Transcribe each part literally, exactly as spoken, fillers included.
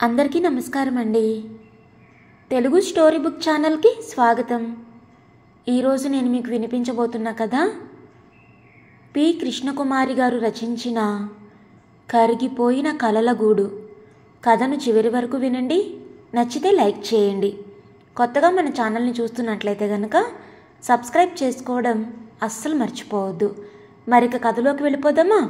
అందరికీ నమస్కారం అండి. తెలుగు స్టోరీ బుక్ ఛానల్కి స్వాగతం. ఈరోజు నేను మీకు వినిపించబోతున్న కథ పి కృష్ణకుమారి గారు రచించిన కరిగిపోయిన కలల గూడు. కథను చివరి వరకు వినండి. నచ్చితే లైక్ చేయండి. కొత్తగా మన ఛానల్ని చూస్తున్నట్లయితే కనుక సబ్స్క్రైబ్ చేసుకోవడం అస్సలు మర్చిపోవద్దు. మరిక కథలోకి వెళ్ళిపోదామా?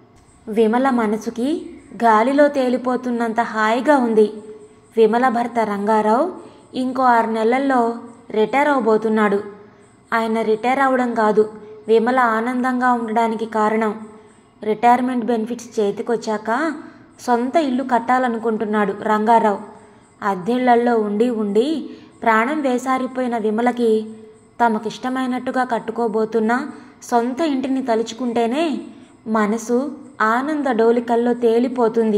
విమల మనసుకి గాలిలో తేలిపోతున్నంత హాయిగా ఉంది. విమల భర్త రంగారావు ఇంకో ఆరు నెలల్లో రిటైర్ అవబోతున్నాడు. ఆయన రిటైర్ అవడం కాదు, విమల ఆనందంగా ఉండడానికి కారణం. రిటైర్మెంట్ బెనిఫిట్స్ చేతికొచ్చాక సొంత ఇల్లు కట్టాలనుకుంటున్నాడు రంగారావు. అద్దెళ్లల్లో ఉండి ఉండి ప్రాణం వేసారిపోయిన విమలకి తమకిష్టమైనట్టుగా కట్టుకోబోతున్న సొంత ఇంటిని తలుచుకుంటేనే మనసు ఆనంద డోలికల్లో తేలిపోతుంది.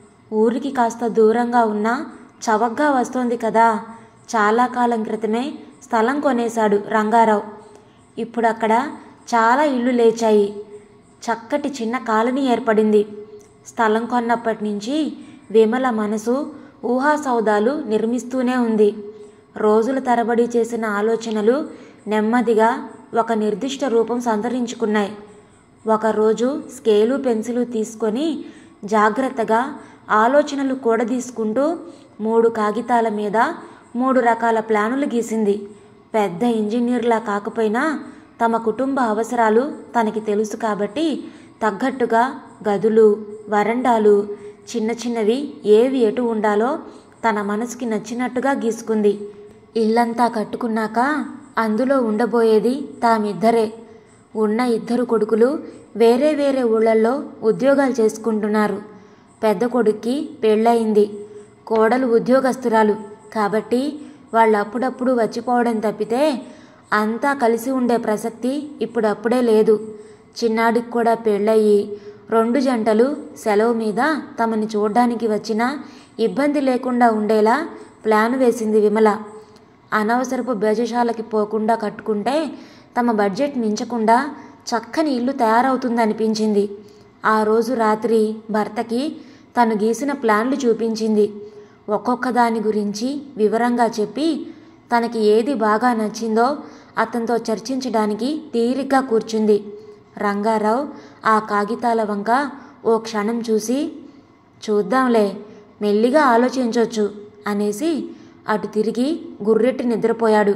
ఊరికి కాస్త దూరంగా ఉన్నా చవకగా వస్తోంది కదా. చాలా కాలం క్రితమే స్థలం కొనేశాడు రంగారావు. ఇప్పుడు అక్కడ చాలా ఇళ్ళు లేచాయి. చక్కటి చిన్న కాలనీ ఏర్పడింది. స్థలం కొన్నప్పటి నుంచి విమల మనసు ఊహా సౌదాలు నిర్మిస్తూనే ఉంది. రోజుల తరబడి చేసిన ఆలోచనలు నెమ్మదిగా ఒక నిర్దిష్ట రూపం సంతరించుకున్నాయి. ఒకరోజు స్కేలు పెన్సిలు తీసుకొని జాగ్రత్తగా ఆలోచనలు కూడదీసుకుంటూ మూడు కాగితాల మీద మూడు రకాల ప్లానులు గీసింది. పెద్ద ఇంజనీర్లా కాకపోయినా తమ కుటుంబ అవసరాలు తనకి తెలుసు కాబట్టి తగ్గట్టుగా గదులు, వరండాలు, చిన్న చిన్నవి ఏవి ఎటు ఉండాలో తన మనసుకి నచ్చినట్టుగా గీసుకుంది. ఇల్లంతా కట్టుకున్నాక అందులో ఉండబోయేది తామిద్దరే. ఉన్న ఇద్దరు కొడుకులు వేరే వేరే ఊళ్ళల్లో ఉద్యోగాలు చేసుకుంటున్నారు. పెద్ద కొడుక్కి పెళ్ళయింది. కోడలు ఉద్యోగస్తురాలు కాబట్టి వాళ్ళు అప్పుడప్పుడు వచ్చిపోవడం తప్పితే అంతా కలిసి ఉండే ప్రసక్తి ఇప్పుడప్పుడే లేదు. చిన్నాడికి కూడా పెళ్ళయి రెండు జంటలు సెలవు మీద తమని చూడ్డానికి వచ్చినా ఇబ్బంది లేకుండా ఉండేలా ప్లాన్ వేసింది విమల. అనవసరపు బేజశాలకి పోకుండా కట్టుకుంటే తమ బడ్జెట్ మించకుండా చక్కని ఇల్లు తయారవుతుందనిపించింది. ఆ రోజు రాత్రి భర్తకి తను గీసిన ప్లాన్లు చూపించింది. ఒక్కొక్క దాని గురించి వివరంగా చెప్పి తనకి ఏది బాగా నచ్చిందో అతనితో చర్చించడానికి తీరిగ్గా కూర్చుంది. రంగారావు ఆ కాగితాల వంక ఓ క్షణం చూసి, చూద్దాంలే, మెల్లిగా ఆలోచించవచ్చు అనేసి అటు తిరిగి గుర్రెట్టి నిద్రపోయాడు.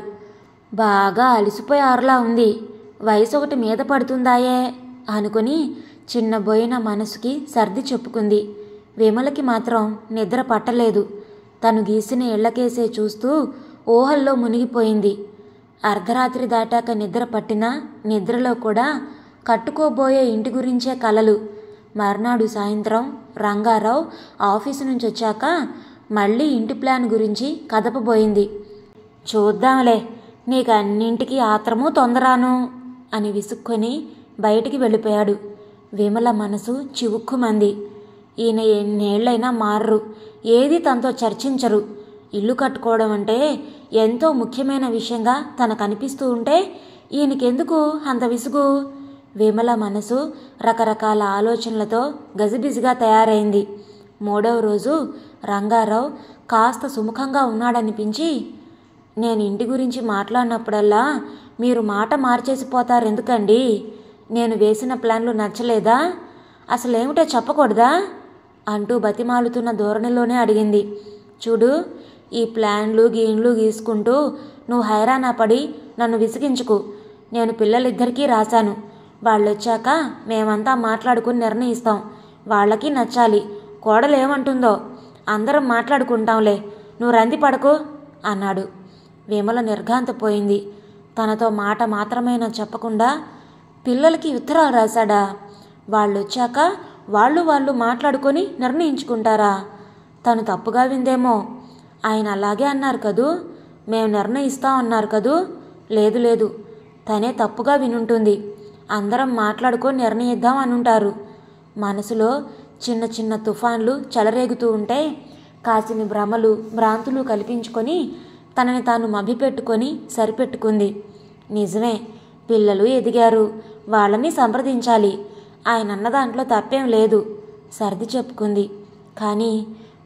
బాగా అలసిపోయారులా ఉంది, వయసు ఒకటి మీద పడుతుందాయే అనుకుని చిన్నబోయిన మనసుకి సర్ది చెప్పుకుంది. విమలకి మాత్రం నిద్ర పట్టలేదు. తను గీసిన ఇళ్లకేసే చూస్తూ ఊహల్లో మునిగిపోయింది. అర్ధరాత్రి దాటాక నిద్ర పట్టినా నిద్రలో కూడా కట్టుకోబోయే ఇంటి గురించే కలలు. మర్నాడు సాయంత్రం రంగారావు ఆఫీసు నుంచి వచ్చాక మళ్ళీ ఇంటి ప్లాన్ గురించి కదపబోయింది. చూద్దాంలే, నీకు అన్నింటికి ఆత్రము తొందరాను అని విసుక్కొని బయటికి వెళ్ళిపోయాడు. విమల మనసు చివుక్కుమంది. ఈయన ఎన్నేళ్లైనా మారరు, ఏది తనతో చర్చించరు. ఇల్లు కట్టుకోవడం అంటే ఎంతో ముఖ్యమైన విషయంగా తనకు అనిపిస్తూ ఉంటే ఈయనకెందుకు అంత విసుగు? విమల మనసు రకరకాల ఆలోచనలతో గజిబిజిగా తయారైంది. మూడవ రోజు రంగారావు కాస్త సుముఖంగా ఉన్నాడనిపించి, నేను ఇంటి గురించి మాట్లాడినప్పుడల్లా మీరు మాట మార్చేసిపోతారు ఎందుకండి? నేను వేసిన ప్లాన్లు నచ్చలేదా? అసలేమిటో చెప్పకూడదా అంటూ బతిమాలుతున్న ధోరణిలోనే అడిగింది. చూడు, ఈ ప్లాన్లు గీన్లు గీసుకుంటూ నువ్వు హైరానా పడి నన్ను విసిగించుకు. నేను పిల్లలిద్దరికీ రాశాను. వాళ్ళు వచ్చాక మేమంతా మాట్లాడుకుని నిర్ణయిస్తాం. వాళ్ళకి నచ్చాలి. కోడలు ఏమంటుందో అందరం మాట్లాడుకుంటాంలే, నువ్వు రంది పడకు అన్నాడు. విమల నిర్ఘాంతపోయింది. తనతో మాట మాత్రమేనా చెప్పకుండా పిల్లలకి ఉత్తరాలు రాశాడా? వాళ్ళు వచ్చాక వాళ్ళు వాళ్ళు మాట్లాడుకొని నిర్ణయించుకుంటారా? తను తప్పుగా విందేమో. ఆయన అలాగే అన్నారు కదూ, మేము నిర్ణయిస్తాం అన్నారు కదూ. లేదు లేదు, తనే తప్పుగా వినుంటుంది. అందరం మాట్లాడుకొని నిర్ణయిద్దాం అనుంటారు. మనసులో చిన్న చిన్న తుఫాన్లు చెలరేగుతూ ఉంటే కాసిని భ్రమలు భ్రాంతులు కల్పించుకొని తనని తాను మభ్యపెట్టుకొని సరిపెట్టుకుంది. నిజమే, పిల్లలు ఎదిగారు, వాళ్ళని సంప్రదించాలి. ఆయన అన్న దాంట్లో తప్పేం లేదు సర్ది చెప్పుకుంది. కానీ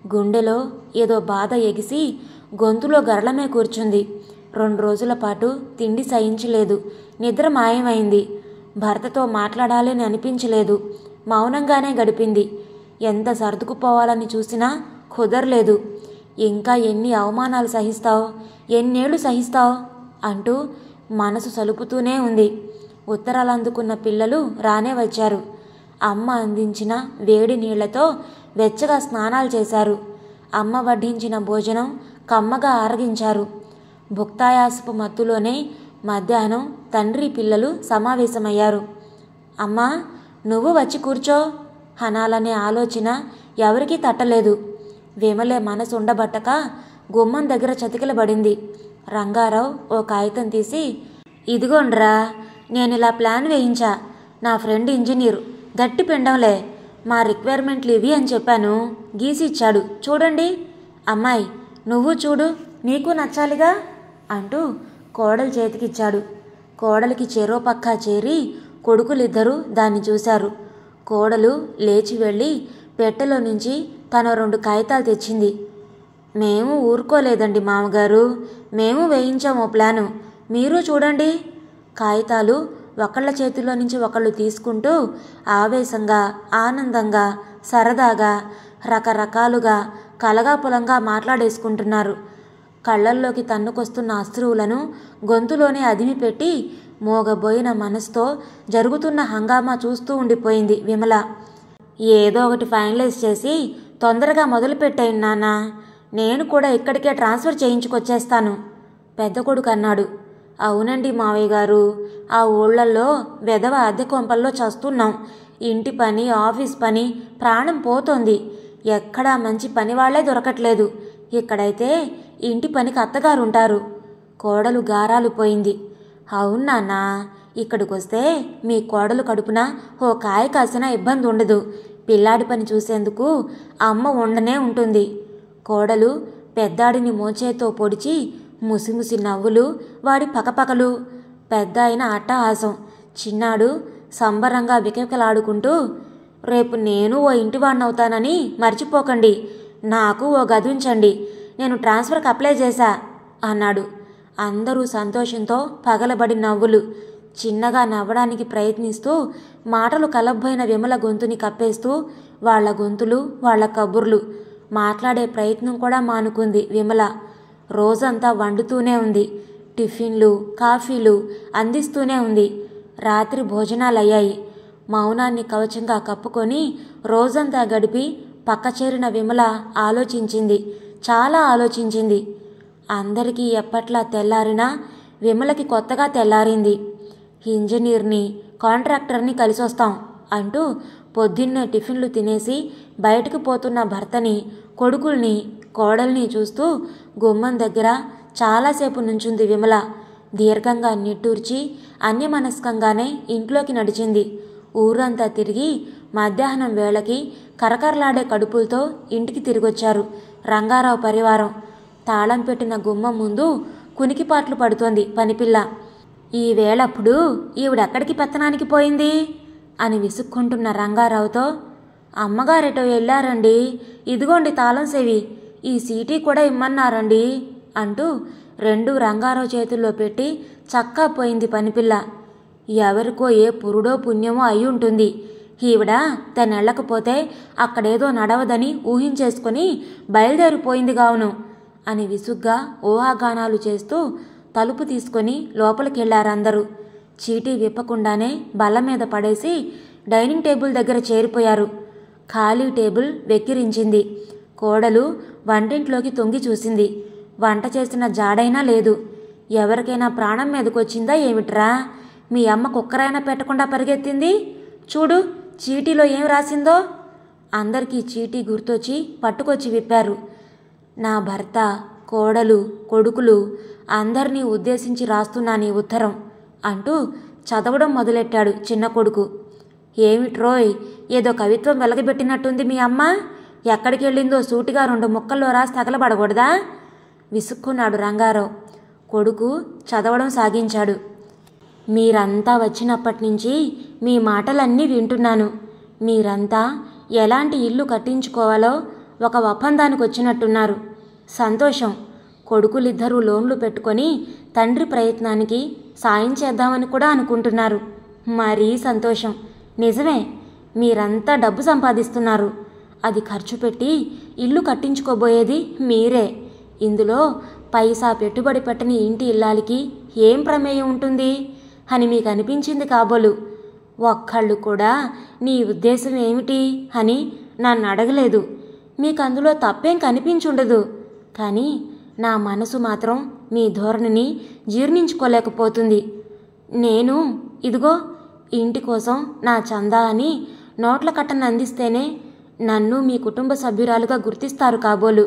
గుండెలో ఏదో బాధ ఎగిసి గొంతులో గరళమే కూర్చుంది. రెండు రోజుల పాటు తిండి సహించలేదు. నిద్ర మాయమైంది. భర్తతో మాట్లాడాలని అనిపించలేదు. మౌనంగానే గడిపింది. ఎంత సర్దుకుపోవాలని చూసినా కుదరలేదు. ఇంకా ఎన్ని అవమానాలు సహిస్తావు, ఎన్నేళ్ళు సహిస్తావు అంటూ మనసు సలుపుతూనే ఉంది. ఉత్తరాలు అందుకున్న పిల్లలు రానే వచ్చారు. అమ్మ అందించిన వేడి నీళ్లతో వెచ్చగా స్నానాలు చేశారు. అమ్మ వడ్డించిన భోజనం కమ్మగా ఆరగించారు. భుక్తాయాసపు మత్తులోనే మధ్యాహ్నం తండ్రి పిల్లలు సమావేశమయ్యారు. అమ్మా, నువ్వు వచ్చి కూర్చో అనాలనే ఆలోచన ఎవరికీ తట్టలేదు. విమలే మనసు ఉండబట్టక గుమ్మం దగ్గర చతికిలబడింది. రంగారావు ఓ కాగితం తీసి, ఇదిగోండ్రా, నేను ఇలా ప్లాన్ వేయించా. నా ఫ్రెండ్ ఇంజనీర్ గట్టి పిండంలే, మా రిక్వైర్మెంట్లు ఇవి అని చెప్పాను. గీసి ఇచ్చాడు, చూడండి. అమ్మాయి, నువ్వు చూడు, నీకు నచ్చాలిగా అంటూ కోడలు చేతికిచ్చాడు. కోడలికి చెరో పక్కా చేరి కొడుకులిద్దరూ దాన్ని చూశారు. కోడలు లేచి వెళ్ళి పెట్టెలో నుంచి తను రెండు కాగితాలు తెచ్చింది. మేము ఊరుకోలేదండి మామగారు, మేము వేయించాము ప్లాను, మీరు చూడండి. కాగితాలు ఒకళ్ళ చేతిలో నుంచి ఒకళ్ళు తీసుకుంటూ ఆవేశంగా, ఆనందంగా, సరదాగా, రకరకాలుగా కలగాపులంగా మాట్లాడేసుకుంటున్నారు. కళ్ళల్లోకి తన్నుకొస్తున్న అశ్రువులను గొంతులోనే అదిమిపెట్టి మోగబోయిన మనసుతో జరుగుతున్న హంగామా చూస్తూ ఉండిపోయింది విమల. ఏదో ఒకటి ఫైనలైజ్ చేసి తొందరగా మొదలుపెట్టాను నాన్న, నేను కూడా ఇక్కడికే ట్రాన్స్ఫర్ చేయించుకొచ్చేస్తాను పెద్ద కొడుకు అన్నాడు. అవునండి మావయ్య గారు, ఆ ఊళ్ళల్లో వెధవ అద్దె కొంపల్లో చస్తున్నాం. ఇంటి పని, ఆఫీస్ పని ప్రాణం పోతోంది. ఎక్కడా మంచి పని వాళ్లే దొరకట్లేదు. ఇక్కడైతే ఇంటి పనికి అత్తగారుంటారు. కోడలు గారాలు పోయింది. అవునాన్నా, ఇక్కడికొస్తే మీ కోడలు కడుపున ఓ కాయ కాసిన ఇబ్బంది ఉండదు. పిల్లాడి పని చూసేందుకు అమ్మ ఉండనే ఉంటుంది. కోడలు పెద్దాడిని మోచేతో పొడిచి ముసిముసి నవ్వులు, వాడి పకపకలు. పెద్ద అయిన అట్టహాసం. చిన్నాడు సంబరంగా వికవికలాడుకుంటూ, రేపు నేను ఓ ఇంటివాడినవుతానని మర్చిపోకండి, నాకు ఓ గది ఉంచండి, నేను ట్రాన్స్ఫర్కి అప్లై చేశా అన్నాడు. అందరూ సంతోషంతో పగలబడి నవ్వులు. చిన్నగా నవ్వడానికి ప్రయత్నిస్తూ మాటలు కలబ్బోయిన విమల గొంతుని కప్పేస్తూ వాళ్ల గొంతులు, వాళ్ల కబుర్లు. మాట్లాడే ప్రయత్నం కూడా మానుకుంది విమల. రోజంతా వండుతూనే ఉంది. టిఫిన్లు, కాఫీలు అందిస్తూనే ఉంది. రాత్రి భోజనాలయ్యాయి. మౌనాన్ని కవచంగా కప్పుకొని రోజంతా గడిపి పక్క చేరిన విమల ఆలోచించింది, చాలా ఆలోచించింది. అందరికీ ఎప్పట్లా తెల్లారినా విమలకి కొత్తగా తెల్లారింది. ఇంజనీర్ని, కాంట్రాక్టర్ని కలిసొస్తాం అంటూ పొద్దున్నే టిఫిన్లు తినేసి బయటకు పోతున్న భర్తని, కొడుకుల్ని, కోడల్ని చూస్తూ గుమ్మం దగ్గర చాలాసేపు నుంచుంది విమల. దీర్ఘంగా నిట్టూర్చి అన్యమనస్కంగానే ఇంట్లోకి నడిచింది. ఊరంతా తిరిగి మధ్యాహ్నం వేళకి కరకరలాడే కడుపులతో ఇంటికి తిరిగొచ్చారు రంగారావు పరివారం. తాళం పెట్టిన గుమ్మం ముందు కునికిపాట్లు పడుతోంది పనిపిల్ల. ఈ వేళప్పుడు ఈవిడెక్కడికి పెత్తనానికి పోయింది అని విసుక్కుంటున్న రంగారావుతో, అమ్మగారెటో వెళ్ళారండి, ఇదిగోండి తాళం సెవి, ఈ సీటీ కూడా ఇమ్మన్నారండి అంటూ రెండు రంగారావు చేతుల్లో పెట్టి చక్కా పోయింది పనిపిల్ల. ఎవరికో ఏ పురుడో పుణ్యమో అయి ఉంటుంది. ఈవిడ తనెళ్ళకపోతే అక్కడేదో నడవదని ఊహించేసుకుని బయలుదేరిపోయింది గావును అని విసుగ్గా ఊహాగానాలు చేస్తూ తలుపు తీసుకొని లోపలికెళ్లారందరూ. చీటీ విప్పకుండానే బల్ల మీద పడేసి డైనింగ్ టేబుల్ దగ్గర చేరిపోయారు. ఖాళీ టేబుల్ వెక్కిరించింది. కోడలు వంటింట్లోకి తొంగి చూసింది. వంట చేసిన జాడైనా లేదు. ఎవరికైనా ప్రాణం మీదకొచ్చిందా ఏమిట్రా? మీ అమ్మ కుక్కరైనా పెట్టకుండా పరిగెత్తింది. చూడు చీటీలో ఏం రాసిందో. అందరికీ చీటీ గుర్తొచ్చి పట్టుకొచ్చి విప్పారు. నా భర్త, కోడలు, కొడుకులు అందరినీ ఉద్దేశించి రాస్తున్నాను ఈ ఉత్తరం అంటూ చదవడం మొదలెట్టాడు చిన్న కొడుకు. ఏమిట్రోయ్, ఏదో కవిత్వం వెలగబెట్టినట్టుంది మీ అమ్మ. ఎక్కడికి వెళ్ళిందో సూటిగా రెండు ముక్కల్లో రాసి తగలబడకూడదా? విసుక్కున్నాడు రంగారావు. కొడుకు చదవడం సాగించాడు. మీరంతా వచ్చినప్పటి నుంచి మీ మాటలన్నీ వింటున్నాను. మీరంతా ఎలాంటి ఇల్లు కట్టించుకోవాలో ఒక ఒప్పందానికి వచ్చినట్టున్నారు. సంతోషం. కొడుకులిద్దరూ లోన్లు పెట్టుకొని తండ్రి ప్రయత్నానికి సాయం చేద్దామని కూడా అనుకుంటున్నారు. మరీ సంతోషం. నిజమే, మీరంతా డబ్బు సంపాదిస్తున్నారు. అది ఖర్చు పెట్టి ఇల్లు కట్టించుకోబోయేది మీరే. ఇందులో పైసా పెట్టుబడి పెట్టని ఇంటి ఇల్లాలికి ఏం ప్రమేయం ఉంటుంది అని మీకు అనిపించింది కాబోలు. ఒక్కళ్ళు కూడా నీ ఉద్దేశం ఏమిటి అని నన్ను అడగలేదు. మీకు అందులో తప్పేం కనిపించుండదు. కానీ నా మనసు మాత్రం మీ ధోరణిని జీర్ణించుకోలేకపోతుంది. నేను ఇదిగో ఇంటి కోసం నా చందా అని నోట్ల కట్టను అందిస్తేనే నన్ను మీ కుటుంబ సభ్యురాలుగా గుర్తిస్తారు కాబోలు.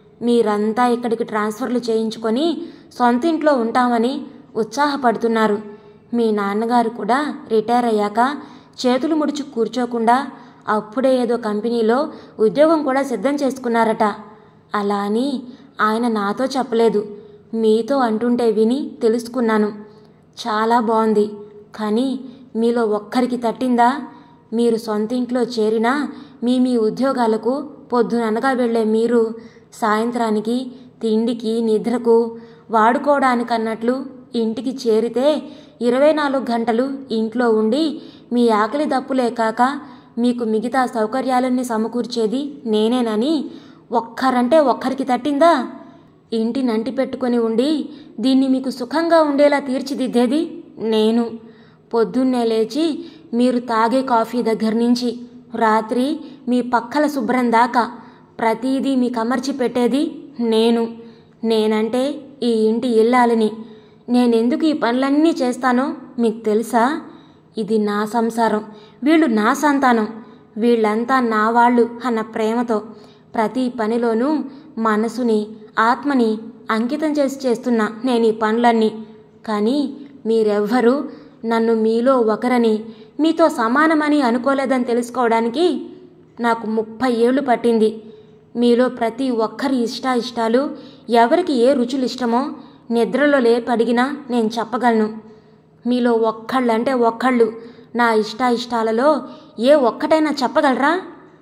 మీరంతా ఇక్కడికి ట్రాన్స్ఫర్లు చేయించుకొని సొంత ఇంట్లో ఉంటామని ఉత్సాహపడుతున్నారు. మీ నాన్నగారు కూడా రిటైర్ అయ్యాక చేతులు ముడిచి కూర్చోకుండా అప్పుడే ఏదో కంపెనీలో ఉద్యోగం కూడా సిద్ధం చేసుకున్నారట. అలా అని ఆయన నాతో చెప్పలేదు, మీతో అంటుంటే విని తెలుసుకున్నాను. చాలా బాగుంది. కానీ మీలో ఒక్కరికి తట్టిందా? మీరు సొంత ఇంట్లో చేరినా మీ మీ ఉద్యోగాలకు పొద్దుననగా వెళ్లే మీరు సాయంత్రానికి తిండికి నిద్రకు వాడుకోవడానికన్నట్లు ఇంటికి చేరితే ఇరవై నాలుగు గంటలు ఇంట్లో ఉండి మీ ఆకలి దప్పులే కాక మీకు మిగతా సౌకర్యాలన్నీ సమకూర్చేది నేనేనని ఒక్కరంటే ఒక్కరికి తట్టిందా? ఇంటి నంటి పెట్టుకొని ఉండి దీన్ని మీకు సుఖంగా ఉండేలా తీర్చిదిద్దేది నేను. పొద్దున్నే లేచి మీరు తాగే కాఫీ దగ్గర నుంచి రాత్రి మీ పక్కల శుభ్రం దాకా ప్రతీదీ మీకు అమర్చి పెట్టేది నేను. నేనంటే ఈ ఇంటి ఇల్లాలని. నేనెందుకు ఈ పనులన్నీ చేస్తానో మీకు తెలుసా? ఇది నా సంసారం, వీళ్ళు నా సంతానం, వీళ్ళంతా నా వాళ్ళు అన్న ప్రేమతో ప్రతి పనిలోనూ మనసుని ఆత్మని అంకితం చేసి చేస్తున్నా నేను ఈ పనులన్నీ. కానీ మీరెవ్వరూ నన్ను మీలో ఒకరని మీతో సమానమని అనుకోలేదని తెలుసుకోవడానికి నాకు ముప్పై ఏళ్ళు పట్టింది. మీలో ప్రతి ఒక్కరి ఇష్టాయిష్టాలు ఎవరికి ఏ రుచులు ఇష్టమో నిద్రలో లేపడిగినా నేను చెప్పగలను. మీలో ఒక్కళ్ళంటే ఒక్కళ్ళు నా ఇష్టాయిష్టాలలో ఏ ఒక్కటైనా చెప్పగలరా?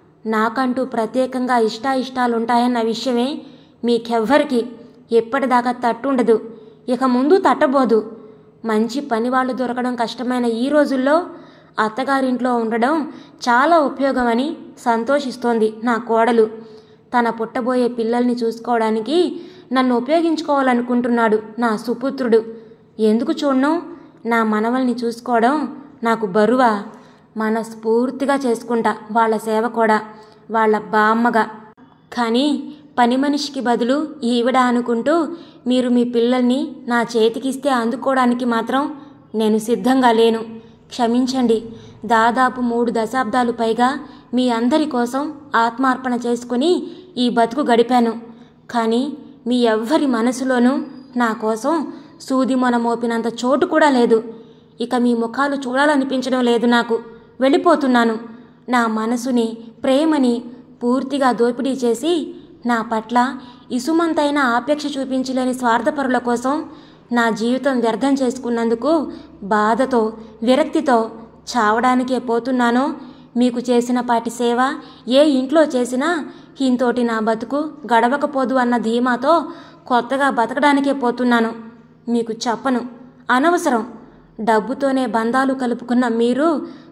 నాకంటూ ప్రత్యేకంగా ఇష్టాయిష్టాలుంటాయన్న విషయమే మీకెవ్వరికి ఎప్పటిదాకా తట్టుండదు, ఇక ముందు తట్టబోదు. మంచి పనివాళ్ళు దొరకడం కష్టమైన ఈ రోజుల్లో అత్తగారింట్లో ఉండడం చాలా ఉపయోగమని సంతోషిస్తోంది నా కోడలు. తన పుట్టబోయే పిల్లల్ని చూసుకోవడానికి నన్ను ఉపయోగించుకోవాలనుకుంటున్నాడు నా సుపుత్రుడు. ఎందుకు చూడను? నా మనవల్ని చూసుకోవడం నాకు బరువా? మనస్ఫూర్తిగా చేసుకుంటా వాళ్ళ సేవ కూడా, వాళ్ళ బామ్మగా. కానీ పని మనిషికి బదులు ఈవిడ అనుకుంటూ మీరు మీ పిల్లల్ని నా చేతికిస్తే అందుకోవడానికి మాత్రం నేను సిద్ధంగా లేను. క్షమించండి. దాదాపు మూడు దశాబ్దాలు పైగా మీ అందరి కోసం ఆత్మార్పణ చేసుకుని ఈ బతుకు గడిపాను. కానీ మీ ఎవ్వరి మనసులోనూ నా కోసం సూది మొన మోపినంత చోటు కూడా లేదు. ఇక మీ ముఖాలు చూడాలనిపించడం లేదు నాకు. వెళ్ళిపోతున్నాను. నా మనసుని ప్రేమని పూర్తిగా దోపిడీ చేసి నా పట్ల ఇసుమంతైన ఆపేక్ష చూపించలేని స్వార్థపరుల కోసం నా జీవితం వ్యర్థం చేసుకున్నందుకు బాధతో విరక్తితో చావడానికే పోతున్నానో మీకు చేసిన పాటి సేవ ఏ ఇంట్లో చేసినా ఇంతోటి నా బతుకు గడవకపోదు అన్న ధీమాతో కొత్తగా బతకడానికే పోతున్నాను. మీకు చెప్పను, అనవసరం. డబ్బుతోనే బంధాలు కలుపుకున్న మీరు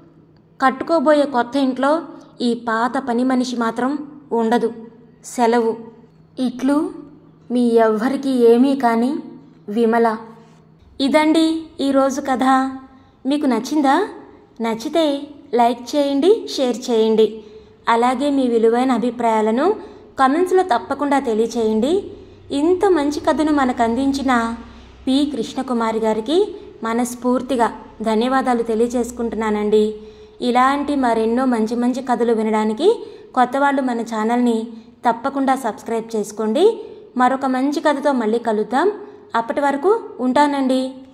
కట్టుకోబోయే కొత్త ఇంట్లో ఈ పాత పని మనిషి మాత్రం ఉండదు. సెలవు. ఇట్లు మీ ఎవ్వరికి ఏమీ కాని విమల. ఇదండి ఈరోజు కథ. మీకు నచ్చిందా? నచ్చితే లైక్ చేయండి, షేర్ చేయండి. అలాగే మీ విలువైన అభిప్రాయాలను కామెంట్స్లో తప్పకుండా తెలియచేయండి. ఇంత మంచి కథను మనకు అందించిన పి కృష్ణకుమారి గారికి మనస్ఫూర్తిగా ధన్యవాదాలు తెలియజేసుకుంటున్నానండి. ఇలాంటి మరెన్నో మంచి మంచి కథలు వినడానికి కొత్త వాళ్ళు మన ఛానల్ని తప్పకుండా సబ్స్క్రైబ్ చేసుకోండి. మరొక మంచి కథతో మళ్ళీ కలుద్దాం. అప్పటి వరకు ఉంటానండి.